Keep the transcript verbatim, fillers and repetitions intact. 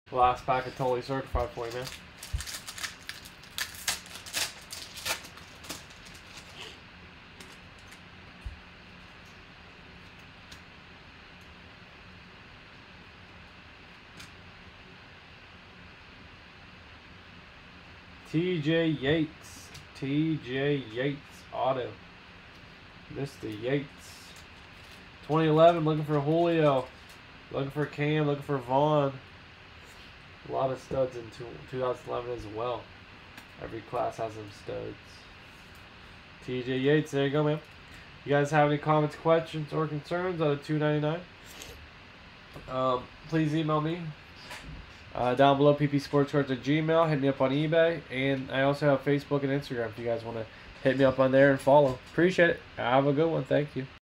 Last pack of totally certified for you, man. T J Yates. T J Yates auto. Mister Yates. twenty eleven, looking for Julio. Looking for Cam, looking for Vaughn. A lot of studs in two thousand eleven as well. Every class has some studs. T J Yates, there you go, man. You guys have any comments, questions, or concerns out of two ninety-nine? Um, please email me. Uh, down below, P P Sports Cards at Gmail. Hit me up on eBay. And I also have Facebook and Instagram if you guys want to hit me up on there and follow. Appreciate it. Have a good one. Thank you.